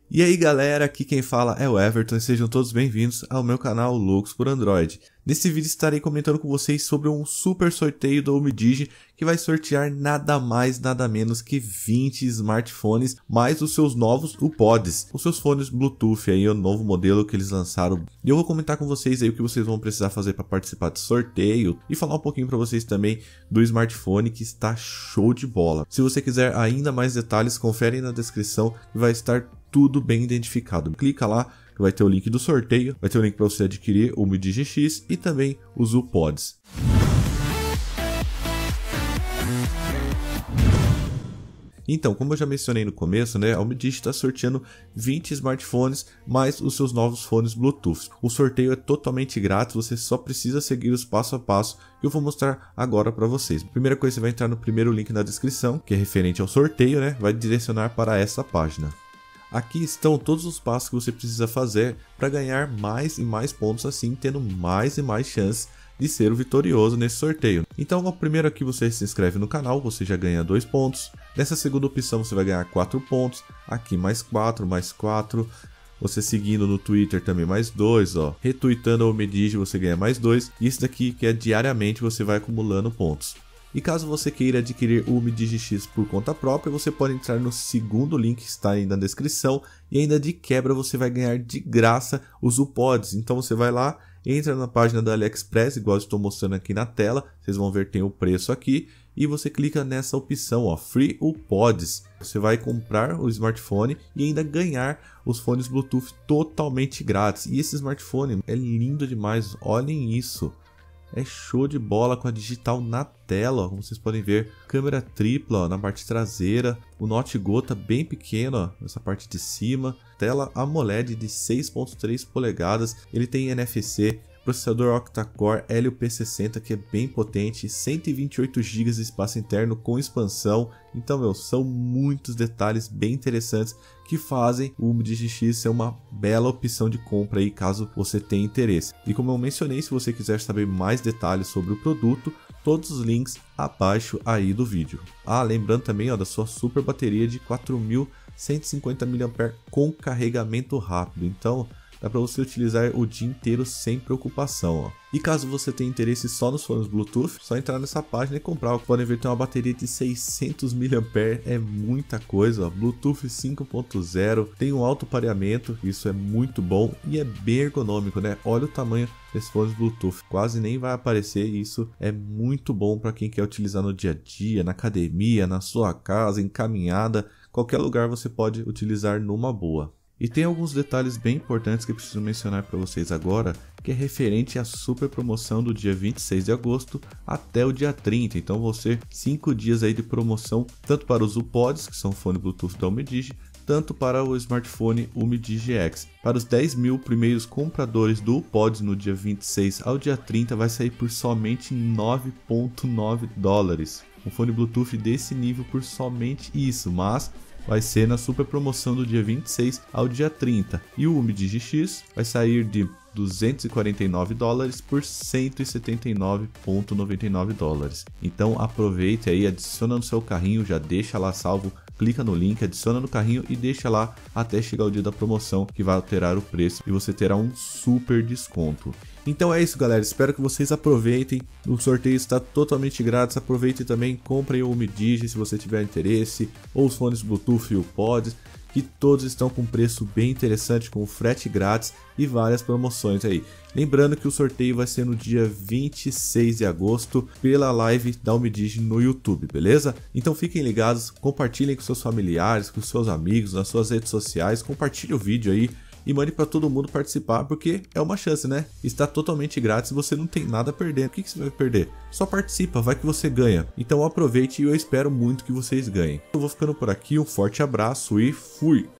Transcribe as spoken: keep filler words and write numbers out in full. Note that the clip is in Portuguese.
E aí galera, aqui quem fala é o Everton e sejam todos bem-vindos ao meu canal Loucos por Android. Nesse vídeo estarei comentando com vocês sobre um super sorteio da Umidigi que vai sortear nada mais nada menos que vinte smartphones mais os seus novos UPods, os seus fones Bluetooth aí, o novo modelo que eles lançaram. E eu vou comentar com vocês aí o que vocês vão precisar fazer para participar desse sorteio e falar um pouquinho para vocês também do smartphone que está show de bola. Se você quiser ainda mais detalhes, confere aí na descrição que vai estar tudo bem identificado. Clica lá que vai ter o link do sorteio, vai ter o link para você adquirir o Umidigi X e também os UPods. Então, como eu já mencionei no começo, né, a Umidigi está sorteando vinte smartphones mais os seus novos fones Bluetooth. O sorteio é totalmente grátis, você só precisa seguir os passo a passo que eu vou mostrar agora para vocês. Primeira coisa, você vai entrar no primeiro link na descrição, que é referente ao sorteio, né, vai direcionar para essa página. Aqui estão todos os passos que você precisa fazer para ganhar mais e mais pontos, assim tendo mais e mais chances de ser o vitorioso nesse sorteio. Então, o primeiro aqui você se inscreve no canal, você já ganha dois pontos. Nessa segunda opção você vai ganhar quatro pontos, aqui mais quatro, mais quatro. Você seguindo no Twitter também mais dois, ó. Retweetando a Umidigi você ganha mais dois. E isso daqui que é diariamente você vai acumulando pontos. E caso você queira adquirir o Umidigi X por conta própria, você pode entrar no segundo link que está aí na descrição e ainda de quebra você vai ganhar de graça os UPods. Então você vai lá, entra na página da AliExpress, igual eu estou mostrando aqui na tela, vocês vão ver que tem o preço aqui e você clica nessa opção, ó, Free UPods. Você vai comprar o smartphone e ainda ganhar os fones Bluetooth totalmente grátis. E esse smartphone é lindo demais, olhem isso. É show de bola com a digital na tela, ó, como vocês podem ver, câmera tripla ó, na parte traseira, o Note gota bem pequeno ó, nessa parte de cima, tela AMOLED de seis ponto três polegadas, ele tem N F C, processador octa-core Helio P sessenta que é bem potente, cento e vinte e oito gigas de espaço interno com expansão. Então, meu, são muitos detalhes bem interessantes que fazem o Umidigi X ser uma bela opção de compra aí, caso você tenha interesse. E como eu mencionei, se você quiser saber mais detalhes sobre o produto, todos os links abaixo aí do vídeo. Ah, lembrando também ó, da sua super bateria de quatro mil cento e cinquenta miliampères-hora com carregamento rápido. Então, dá para você utilizar o dia inteiro sem preocupação, ó. E caso você tenha interesse só nos fones Bluetooth, só entrar nessa página e comprar. Podem ver que tem uma bateria de seiscentos miliampères-hora, é muita coisa, ó. Bluetooth cinco ponto zero, tem um alto pareamento, isso é muito bom e é bem ergonômico, né? Olha o tamanho desses fones Bluetooth, quase nem vai aparecer, e isso é muito bom para quem quer utilizar no dia a dia, na academia, na sua casa, em caminhada, qualquer lugar você pode utilizar numa boa. E tem alguns detalhes bem importantes que eu preciso mencionar para vocês agora, que é referente à super promoção do dia vinte e seis de agosto até o dia trinta. Então vão ser cinco dias aí de promoção, tanto para os UPods, que são fone Bluetooth da Umidigi, tanto para o smartphone Umidigi X. Para os dez mil primeiros compradores do UPods no dia vinte e seis ao dia trinta vai sair por somente nove vírgula nove dólares. Um fone Bluetooth desse nível por somente isso, mas vai ser na super promoção do dia vinte e seis ao dia trinta. E o Umidigi X vai sair de duzentos e quarenta e nove dólares por cento e setenta e nove vírgula noventa e nove dólares. Então aproveite aí, adiciona no seu carrinho, já deixa lá salvo, clica no link, adiciona no carrinho e deixa lá até chegar o dia da promoção, que vai alterar o preço e você terá um super desconto. Então é isso galera, espero que vocês aproveitem, o sorteio está totalmente grátis, aproveitem também, comprem o Umidigi se você tiver interesse, ou os fones Bluetooth e o UPods, que todos estão com preço bem interessante, com frete grátis e várias promoções aí. Lembrando que o sorteio vai ser no dia vinte e seis de agosto pela live da Umidigi no YouTube, beleza? Então fiquem ligados, compartilhem com seus familiares, com seus amigos, nas suas redes sociais, compartilhe o vídeo aí e mande para todo mundo participar, porque é uma chance, né? Está totalmente grátis, você não tem nada a perder. O que que você vai perder? Só participa, vai que você ganha. Então aproveite e eu espero muito que vocês ganhem. Eu vou ficando por aqui, um forte abraço e fui!